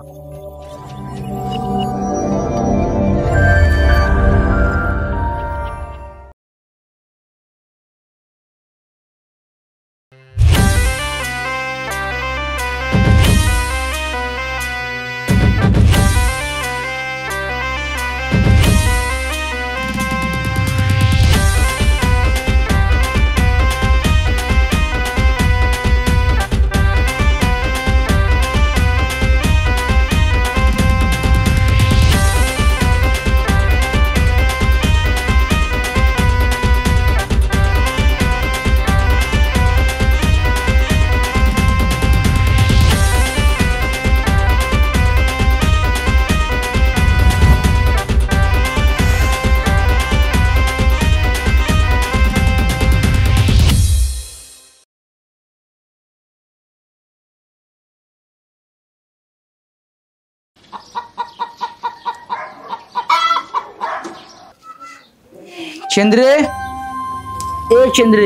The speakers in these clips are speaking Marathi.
चंद्रे, ए चंद्रे,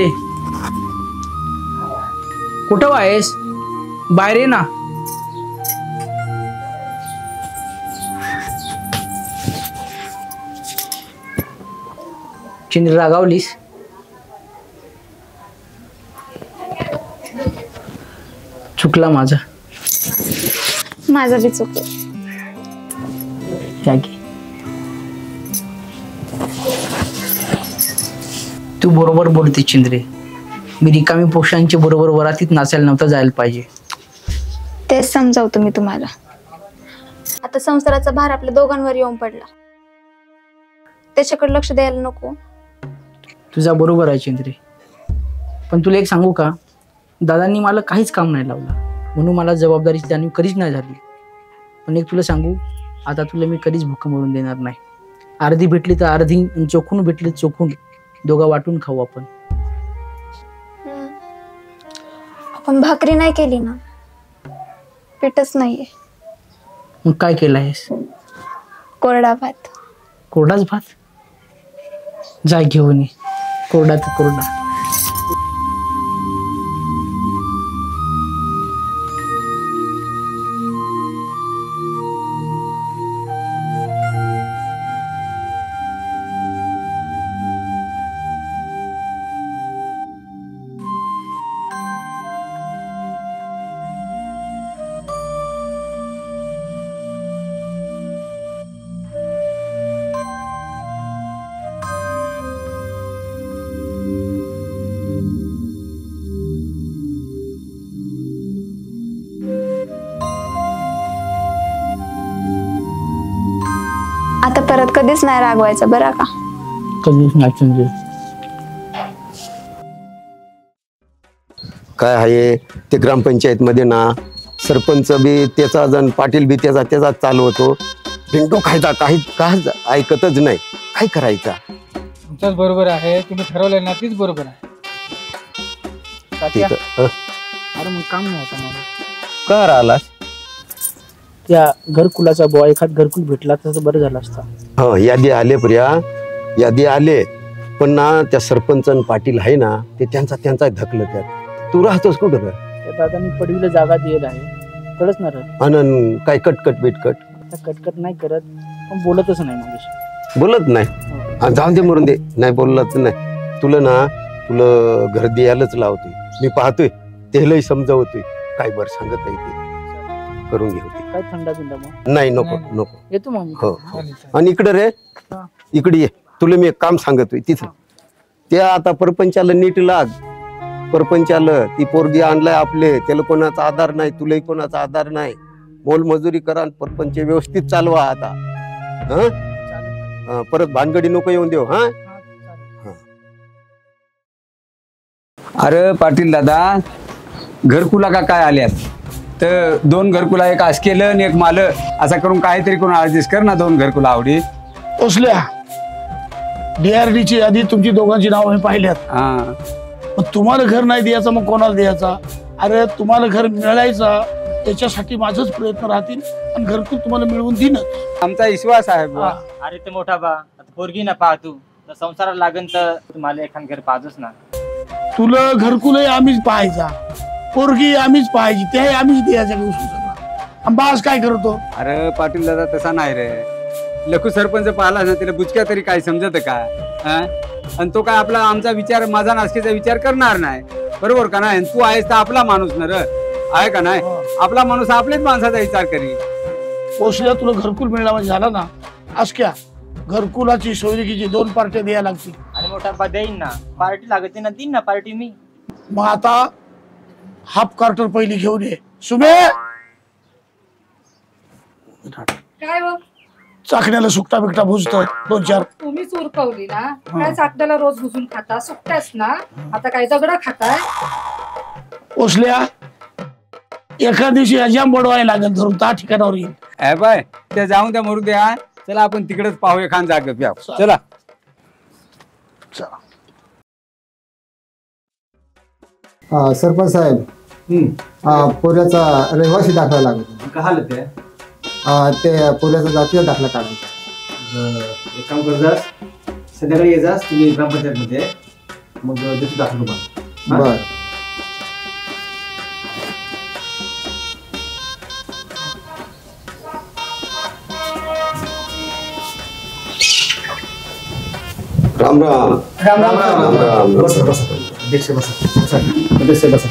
कुठं आहेस? बाहेर ये ना. चंद्रे, रागावलीस? चुकला माझा बी चुकलं. तू बरोबर बोलते चंद्रे. मी रिकामी पोषांच्या बरोबर वरातीत नाचायला नव्हतं जायला पाहिजे. तेच समजावतो मी तुम्हाला. आता संसाराचा भार आपल्या दोघांवर येऊन पडला, त्याच्याकडे लक्ष द्यायला नको. तुझा बरोबर आहे चंद्रे, पण तुला एक सांगू का, दादांनी मला काहीच काम नाही लावलं, म्हणून मला जबाबदारीची जाणीव कधीच नाही झाली. पण एक तुला सांगू, आता तुला मी कधीच भुक्क मरून देणार नाही. अर्धी भेटली तर अर्धी, चोखून भेटली चोखून, दोघा वाटून खाऊ आपण. आपण भाकरी नाही केली ना, पीठच नाहीये. मग काय केलं आहेस? कोरडा भात. कोरडाच भात? जा घेऊन ये, कोरडा तर कोरडा. आता परत कधीच नाही रागवायचं बरं का? कधीच नाही. काय आहे ते ग्रामपंचायत मध्ये ना, सरपंच बी त्याचा जण, पाटील बी त्याचा चालवतो. पिंटू खायचा काही ऐकतच नाही. काय करायचा? तुमचंच बरोबर आहे, तुम्ही ठरवलं ना तीच बरोबर आहे. अरे मग काम नाही होता मला. का राहिलास? त्या घरकुलाचा बुवा एखाद घरकुल भेटला तर बरं झालं असतं. हो, यादी आले प्रिया, यादी आले, पण ना त्या सरपंच आणि पाटील आहे ना, ते त्यांचा धकलं त्यात. तू राहतोस कुठं रे? त्या दादांनी पडवीला जागा दिली आहे, कळच ना रे. अनन काय कटकट बिटकट? कटकट नाही करत, पण बोलतच नाही माझ्याशी. बोलत नाही? जाऊन दे, मरून दे. नाही बोललंच नाही तुला घर द्यायलाच लावतोय. मी पाहतोय, तेलही समजावतोय. काय बरं सांगत आहे ते करून घेऊ. काय थंडा बिंडा मग? नाही, नको येतो मग. हो. आणि इकडे रे, इकडे ये. तुला मी एक काम सांगतोय तिथं. त्या आता परपंचाला नीट लाग. परपंचाला ती पोरगी आणलाय आपले, त्याला कोणाचा आधार नाही, तुलाही कोणाचा आधार नाही. मोलमजुरी करा, परपंच व्यवस्थित चालवा आता. परत भानगडी नको येऊन देऊ. हा, अरे पाटील दादा, घरकुला का काय आल्यात तर 2 घरकुला, एक आज केलं आणि एक मालं, असा करून काहीतरी करून ऍडजस्ट कर ना. 2 घरकुला आवडी. असल्या DRD ची यादी तुमची दोघांची नाव मी पाहिल्यात. मग तुम्हाला घर नाही द्यायचं, मग कोणाला द्यायचा? अरे तुम्हाला घर मिळायचा त्याच्यासाठी माझाच प्रयत्न राहतील, आणि घरकुल तुम्हाला मिळवून देईन. आमचा विश्वास आहे. अरे ते मोठा बा, आता पोरगी ना पाह, तू संसाराला लागन तर तुम्हाला एखाद घर पाहतोच ना. तुला घरकुलही आम्हीच पाहायचा, पोरगी आम्हीच पाहायची, ते आम्हीच द्यायचा. आणि बास काय करतो? अरे पाटील दादा तसा नाही रे. लखू सरपंच पाहिला ना त्याला बुचक्या तरी काय समजत का? आणि तो काय आपला आमचा विचार माझा नासकीचा विचार करणार नाही. बरोबर का नाही? तू आहेस तर आपला माणूस ना रे, आहे का नाही? आपला माणूस आपल्याच माणसाचा विचार करी. पोचल्या तुला घरकुल मिळाला म्हणजे झाला ना. आजक्या घरकुलाची सोयरीकीची 2 पार्ट्या द्यायला लागतील. आणि मोठा बा देईन ना, पार्टी लागते ना, देईन ना पार्टी मी. मग आता हाफ कार्टर पहिली घेऊन ये. सुमे काय हो चाकण्याला सुकटा बिकटा भुजतो 2-4. तुम्ही उरकवली ना, काय चाकण्याला रोज भुजून खाता, सुकट्यास ना. आता काय दगड खाताय? पोचल्या एका दिवशी अजाम बडवायला लागेल, धरून त्या ठिकाणावर येईल. ए बाय ते जाऊन त्या मरू द्या. चला आपण तिकडेच पाहू एखाद जाग प्या. चला. सरपंच साहेब, पोऱ्याचा रहिवासी दाखला लागतो. का हालत आहे? ते पोऱ्याचा जातीय दाखला काढायचा. एक काम कर, जास संध्याकाळी ये, जास तुम्ही ग्रामपंचायत मध्ये, मग देतो दाखला तुम्हाला. बर. राम राम. राम राम राम राम. बसा बसा अध्यक्ष, बसा अध्यक्ष बसा.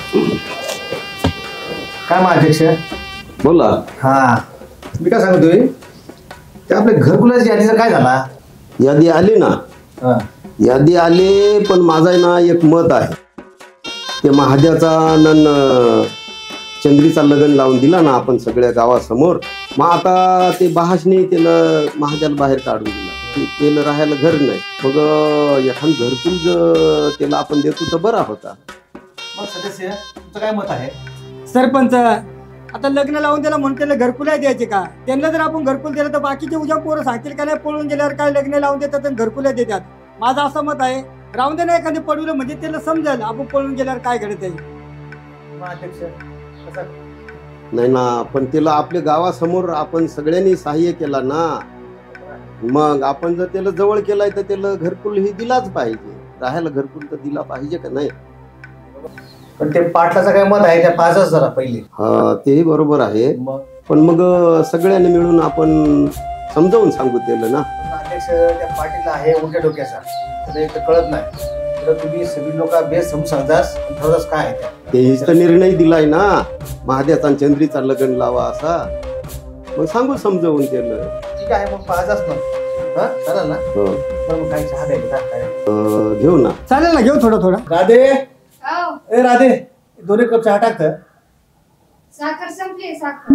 काय मग अध्यक्ष? बोला. हा मी काय सांगतोय, ते आपल्या घरकुलाची यादीचा काय झाला? यादी आली ना. यादी आली, पण माझा ना एक मत आहे. ते महाद्याचा चंद्रीचा लग्न लावून दिला ना आपण सगळ्या गावासमोर. मग आता ते बहाशने त्याला महाद्याला बाहेर काढून दिला. त्याला राहायला घर नाही. मग एखाद घरकुल जर त्याला आपण देतो तर बरा होता. मग सदस्य तुमचं काय मत आहे? सरपंच, आता लग्न लावून त्याला म्हणून त्याला घरकुल द्यायचे का? त्यांना जर आपण घरकुल दिलं तर बाकीचे उद्या पोरं सांगतील का नाही पळून गेल्यावर काय लग्न लावून देतात आणि घरकुल देतात. माझं असं मत आहे, राहून दे ना एखादी पडवलं म्हणजे त्याला समजेल आपण पळून गेल्यावर काय घडत आहे. मग अध्यक्ष कसं? नाही ना, पण त्याला आपल्या गावासमोर आपण सगळ्यांनी सहाय्य केला ना. मग आपण जर त्याला जवळ केलाय तर त्याला घरकुल ही दिलाच पाहिजे. राहायला घरकुल तर दिला पाहिजे का नाही? पण ते पाटलाचं काय मत आहे त्या पाचच जरा पहिले. हा तेही बरोबर आहे, पण मग सगळ्यांनी मिळून आपण समजावून सांगू त्याला ना. अध्यक्ष त्या पाटीलला आहे उलट्या डोक्याचा, त्याला एक कळत नाही. तर तुम्ही सगळी लोक बेस समजून सांगतास, ठरवतास काय आहे तेच तर निर्णय दिलाय ना, महाद्याचा आणि चंद्रीचा लग्न लावा असा. मग सांगू समजावून त्याला. ठीक आहे, मग पाचच मग हा चालेल ना. मग काही चहा द्यायचा काय? घेऊ ना. चालेल ना, घेऊ थोडं थोडं. राधे, ए राधे, 2 कप चहा टाक. साखर संपली. साखर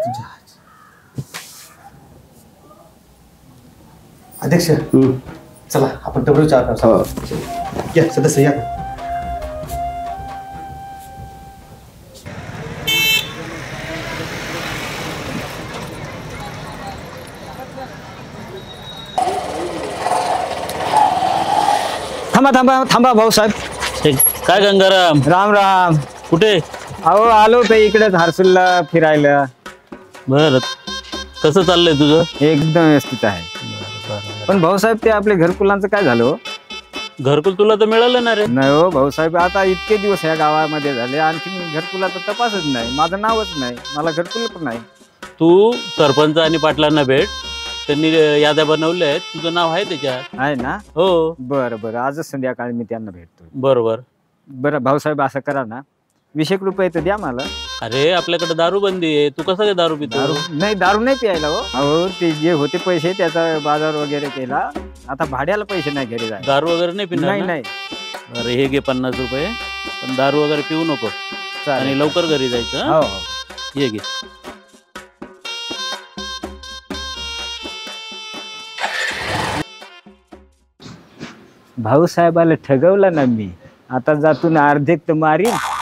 अध्यक्ष चला आपण डबल चहा करू. या सदस्य या. थांबा थांबा थांबा भाऊसाहेब. काय गंगाराम? राम राम. कुठे? अहो आलो होतो इकडेच हर्सुलला फिरायला. बर, कसं चाललंय तुझं? एकदम व्यवस्थित आहे. पण भाऊसाहेब ते आपल्या घरकुलांचं काय झालं हो? घरकुल तुला तर मिळालं ना रे? नाही हो भाऊसाहेब, आता इतके दिवस या गावामध्ये झाले आणखी घरकुलाचा तपासच नाही. माझं नावच नाही, मला घरकुल पण नाही. तू सरपंच आणि पाटलांना भेट, त्यांनी याद्या बनवल्या आहेत, तुझं नाव आहे त्याच्यात. आहे ना? हो. बरं बरं, आजच संध्याकाळी मी त्यांना भेटतो. बरोबर. बरं भाऊसाहेब असं करा ना, 20 रुपये तर द्या मला. अरे आपल्याकडे दारू बंदी आहे, तू कसं काय दारू पितो? नाही, दारू नाही प्यायला हो. अहो ते जे होते पैसे त्याचा बाजार वगैरे केला, आता भाड्याला पैसे नाही घरी जाय. दारू वगैरे नाही पिणार? नाही नाही. अरे हे घे 50 रुपये, पण दारू वगैरे पिऊ नको आणि लवकर घरी जायचं. हो हो. ये घे. भाऊसाहेबाला ठगवलं ना मी. आता जातून अर्धेक तर मारीन